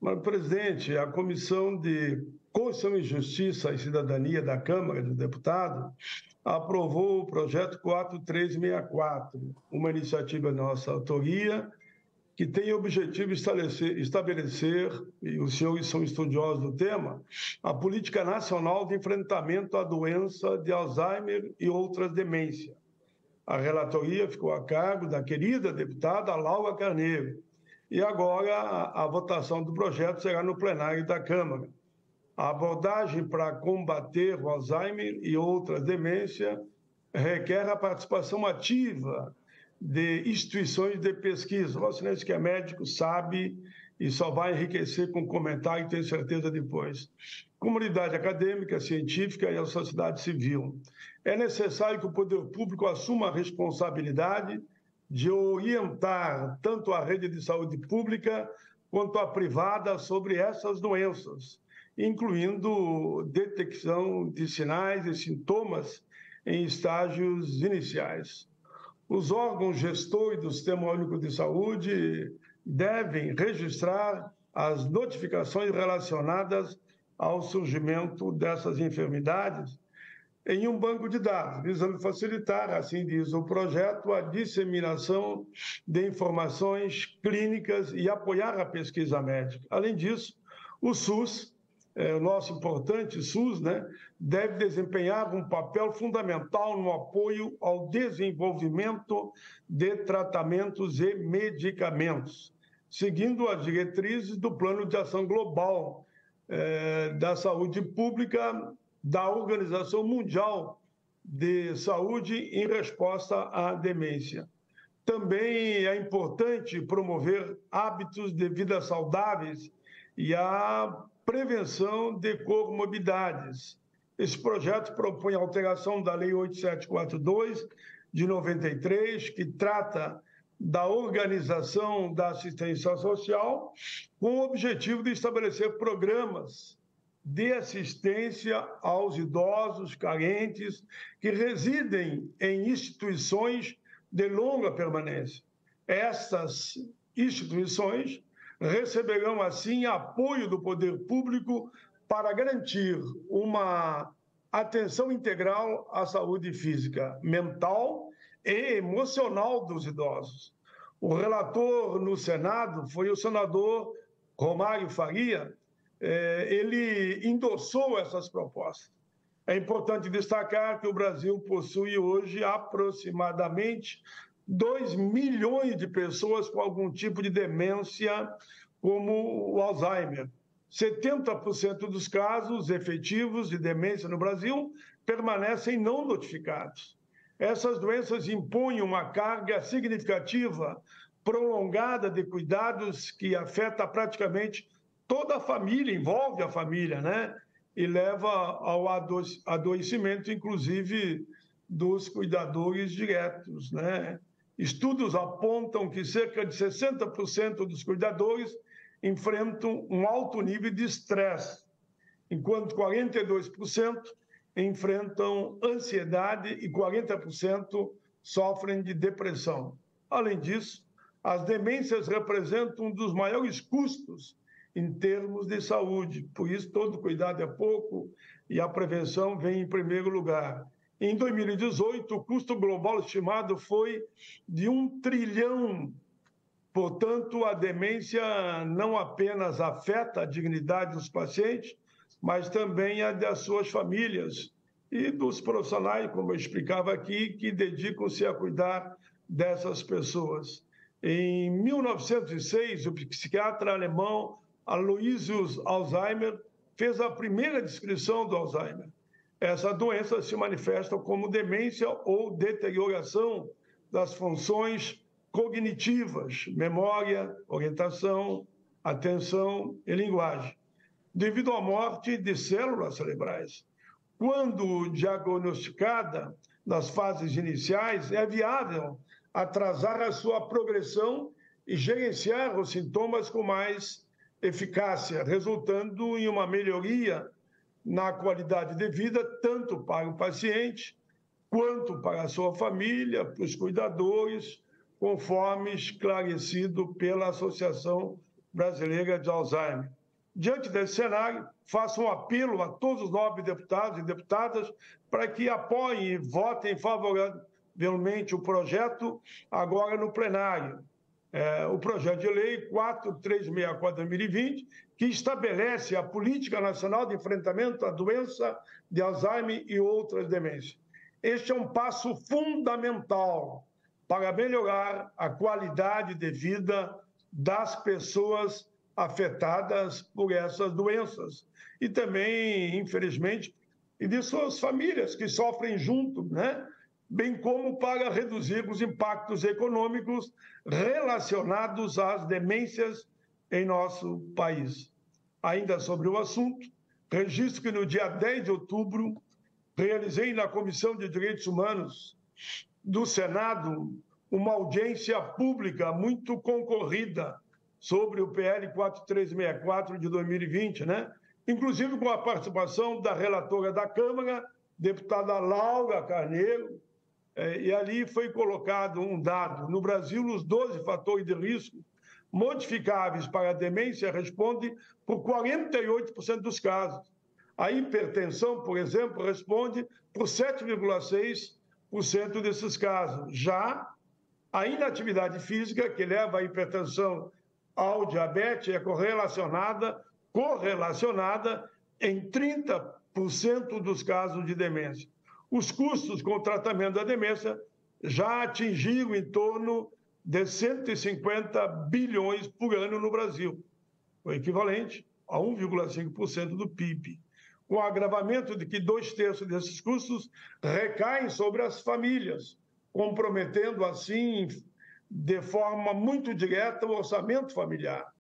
Mas, presidente, a Comissão de Constituição e Justiça e Cidadania da Câmara dos Deputados aprovou o projeto 4364, uma iniciativa de nossa autoria, que tem o objetivo de estabelecer, e os senhores são estudiosos do tema, a Política Nacional de Enfrentamento à Doença de Alzheimer e outras demências. A relatoria ficou a cargo da querida deputada Laura Carneiro. E agora a votação do projeto será no plenário da Câmara. A abordagem para combater o Alzheimer e outras demências requer a participação ativa de instituições de pesquisa. Vossa Excelência, que é médico, sabe e só vai enriquecer com comentário, tenho certeza depois. Comunidade acadêmica, científica e a sociedade civil. É necessário que o poder público assuma a responsabilidade de orientar tanto a rede de saúde pública quanto a privada sobre essas doenças, incluindo detecção de sinais e sintomas em estágios iniciais. Os órgãos gestores do Sistema Único de Saúde devem registrar as notificações relacionadas ao surgimento dessas enfermidades em um banco de dados, visando facilitar, assim diz o projeto, a disseminação de informações clínicas e apoiar a pesquisa médica. Além disso, o SUS, o nosso importante SUS, deve desempenhar um papel fundamental no apoio ao desenvolvimento de tratamentos e medicamentos, seguindo as diretrizes do Plano de Ação Global da Saúde Pública da Organização Mundial de Saúde em resposta à demência. Também é importante promover hábitos de vida saudáveis e a prevenção de comorbidades. Esse projeto propõe a alteração da Lei 8742, de 93, que trata da organização da assistência social, com o objetivo de estabelecer programas de assistência aos idosos carentes que residem em instituições de longa permanência. Essas instituições receberão, assim, apoio do poder público para garantir uma atenção integral à saúde física, mental e emocional dos idosos. O relator no Senado foi o senador Romário Faria. Ele endossou essas propostas. É importante destacar que o Brasil possui hoje aproximadamente 2 milhões de pessoas com algum tipo de demência, como o Alzheimer. 70% dos casos efetivos de demência no Brasil permanecem não notificados. Essas doenças impõem uma carga significativa, prolongada de cuidados que afeta praticamente toda a família, envolve a família, e leva ao adoecimento, inclusive, dos cuidadores diretos, Estudos apontam que cerca de 60% dos cuidadores enfrentam um alto nível de estresse, enquanto 42% enfrentam ansiedade e 40% sofrem de depressão. Além disso, as demências representam um dos maiores custos em termos de saúde. Por isso, todo cuidado é pouco e a prevenção vem em primeiro lugar. Em 2018, o custo global estimado foi de 1 trilhão. Portanto, a demência não apenas afeta a dignidade dos pacientes, mas também a das suas famílias e dos profissionais, como eu explicava aqui, que dedicam-se a cuidar dessas pessoas. Em 1906, o psiquiatra alemão Aloysius Alzheimer fez a primeira descrição do Alzheimer. Essa doença se manifesta como demência ou deterioração das funções cognitivas, memória, orientação, atenção e linguagem, devido à morte de células cerebrais. Quando diagnosticada nas fases iniciais, é viável atrasar a sua progressão e gerenciar os sintomas com mais eficácia, resultando em uma melhoria na qualidade de vida, tanto para o paciente, quanto para a sua família, para os cuidadores, conforme esclarecido pela Associação Brasileira de Alzheimer. Diante desse cenário, faço um apelo a todos os nobres deputados e deputadas para que apoiem e votem favoravelmente o projeto agora no plenário. O projeto de lei 4364/2020, que estabelece a Política Nacional de Enfrentamento à Doença de Alzheimer e outras demências. Este é um passo fundamental para melhorar a qualidade de vida das pessoas afetadas por essas doenças e também, infelizmente, e de suas famílias que sofrem junto, né? Bem como para reduzir os impactos econômicos relacionados às demências em nosso país. Ainda sobre o assunto, registro que no dia 10 de outubro realizei na Comissão de Direitos Humanos do Senado uma audiência pública muito concorrida sobre o PL 4364 de 2020, né? Inclusive com a participação da relatora da Câmara, deputada Laura Carneiro, e ali foi colocado um dado. No Brasil, os 12 fatores de risco modificáveis para a demência respondem por 48% dos casos. A hipertensão, por exemplo, responde por 7,6% desses casos. Já a inatividade física, que leva à hipertensão ao diabetes, é correlacionada em 30% dos casos de demência. Os custos com o tratamento da demência já atingiram em torno de 150 bilhões por ano no Brasil, o equivalente a 1,5% do PIB, com o agravamento de que 2/3 desses custos recaem sobre as famílias, comprometendo, assim, de forma muito direta o orçamento familiar.